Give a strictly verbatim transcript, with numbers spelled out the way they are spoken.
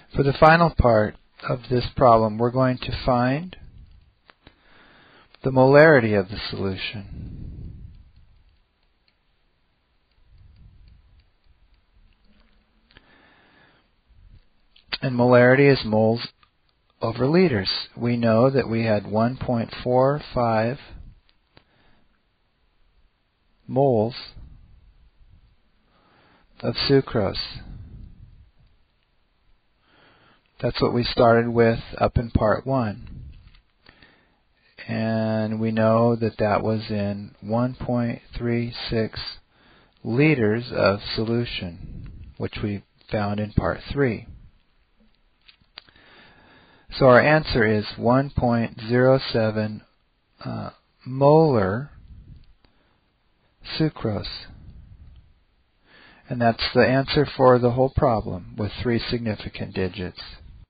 For the final part of this problem, we're going to find the molarity of the solution. And molarity is moles over liters. We know that we had one point four five moles of sucrose. That's what we started with up in part one. And we know that that was in one point three six liters of solution, which we found in part three. So our answer is one point zero seven uh, molar sucrose. And that's the answer for the whole problem with three significant digits.